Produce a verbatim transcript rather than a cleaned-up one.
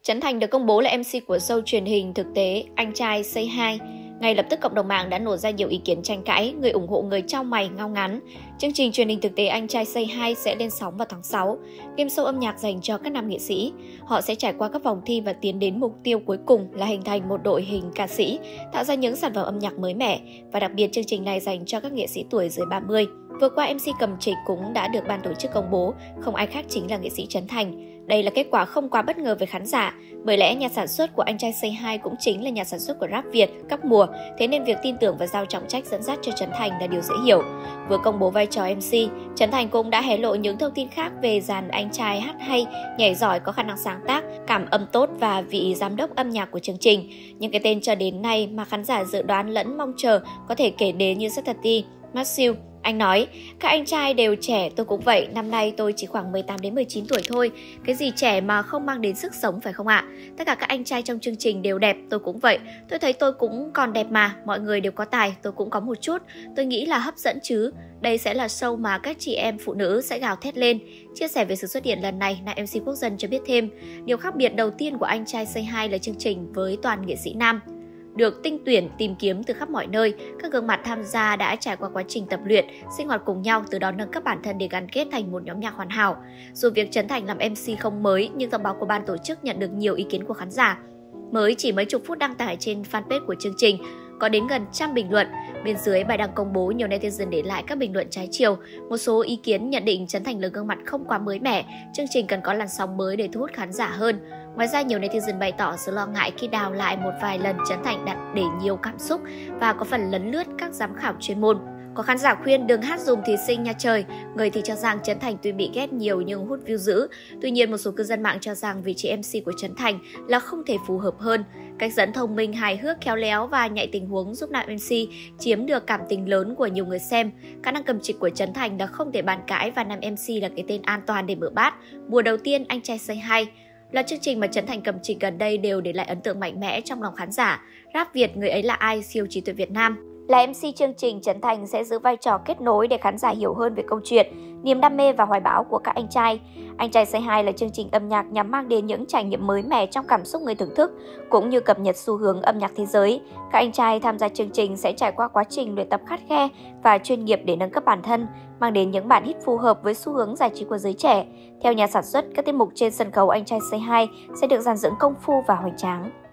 Trấn Thành được công bố là em xê của show truyền hình thực tế Anh Trai Say Hi. Ngay lập tức cộng đồng mạng đã nổ ra nhiều ý kiến tranh cãi, người ủng hộ người trao mày ngao ngán. Chương trình truyền hình thực tế Anh Trai Say Hi sẽ lên sóng vào tháng sáu, game show âm nhạc dành cho các nam nghệ sĩ. Họ sẽ trải qua các vòng thi và tiến đến mục tiêu cuối cùng là hình thành một đội hình ca sĩ, tạo ra những sản phẩm âm nhạc mới mẻ. Và đặc biệt chương trình này dành cho các nghệ sĩ tuổi dưới ba mươi. Vừa qua em xê cầm trịch cũng đã được ban tổ chức công bố, không ai khác chính là nghệ sĩ Trấn Thành. Đây là kết quả không quá bất ngờ với khán giả, bởi lẽ nhà sản xuất của Anh Trai Say Hi cũng chính là nhà sản xuất của rap Việt các mùa, thế nên việc tin tưởng và giao trọng trách dẫn dắt cho Trấn Thành là điều dễ hiểu. Vừa công bố vai trò em xê, Trấn Thành cũng đã hé lộ những thông tin khác về dàn anh trai hát hay, nhảy giỏi, có khả năng sáng tác, cảm âm tốt và vị giám đốc âm nhạc của chương trình. Những cái tên cho đến nay mà khán giả dự đoán lẫn mong chờ có thể kể đến như Sattati, Matthew. Anh nói, các anh trai đều trẻ, tôi cũng vậy, năm nay tôi chỉ khoảng mười tám đến mười chín tuổi thôi. Cái gì trẻ mà không mang đến sức sống phải không ạ? Tất cả các anh trai trong chương trình đều đẹp, tôi cũng vậy. Tôi thấy tôi cũng còn đẹp mà, mọi người đều có tài, tôi cũng có một chút. Tôi nghĩ là hấp dẫn chứ. Đây sẽ là show mà các chị em phụ nữ sẽ gào thét lên. Chia sẻ về sự xuất hiện lần này, nam em xê Quốc Dân cho biết thêm, điều khác biệt đầu tiên của Anh Trai Say Hi là chương trình với toàn nghệ sĩ nam. Được tinh tuyển tìm kiếm từ khắp mọi nơi, các gương mặt tham gia đã trải qua quá trình tập luyện, sinh hoạt cùng nhau, từ đó nâng cấp bản thân để gắn kết thành một nhóm nhạc hoàn hảo. Dù việc Trấn Thành làm em xê không mới, nhưng thông báo của ban tổ chức nhận được nhiều ý kiến của khán giả. Mới chỉ mấy chục phút đăng tải trên fanpage của chương trình, có đến gần trăm bình luận. Bên dưới bài đăng công bố, nhiều netizen để lại các bình luận trái chiều. Một số ý kiến nhận định Trấn Thành là gương mặt không quá mới mẻ, chương trình cần có làn sóng mới để thu hút khán giả hơn. Ngoài ra, nhiều netizen bày tỏ sự lo ngại khi đào lại một vài lần Trấn Thành đặt để nhiều cảm xúc và có phần lấn lướt các giám khảo chuyên môn. Có khán giả khuyên đừng hát dùm thí sinh nha trời, người thì cho rằng Trấn Thành tuy bị ghét nhiều nhưng hút view dữ. Tuy nhiên, một số cư dân mạng cho rằng vị trí em xê của Trấn Thành là không thể phù hợp hơn. Cách dẫn thông minh, hài hước, khéo léo và nhạy tình huống giúp nam em xê chiếm được cảm tình lớn của nhiều người xem. Khả năng cầm trịch của Trấn Thành đã không thể bàn cãi và nam em xê là cái tên an toàn để mở bát. Mùa đầu tiên Anh Trai Say Hi là chương trình mà Trấn Thành cầm trịch gần đây đều để lại ấn tượng mạnh mẽ trong lòng khán giả. Rap Việt, người ấy là ai, siêu trí tuệ Việt Nam. Là em xê chương trình, Trấn Thành sẽ giữ vai trò kết nối để khán giả hiểu hơn về câu chuyện, niềm đam mê và hoài bão của các anh trai. Anh Trai Say Hi là chương trình âm nhạc nhằm mang đến những trải nghiệm mới mẻ trong cảm xúc người thưởng thức, cũng như cập nhật xu hướng âm nhạc thế giới. Các anh trai tham gia chương trình sẽ trải qua quá trình luyện tập khắt khe và chuyên nghiệp để nâng cấp bản thân, mang đến những bản hit phù hợp với xu hướng giải trí của giới trẻ. Theo nhà sản xuất, các tiết mục trên sân khấu Anh Trai Say Hi sẽ được dàn dựng công phu và hoành tráng.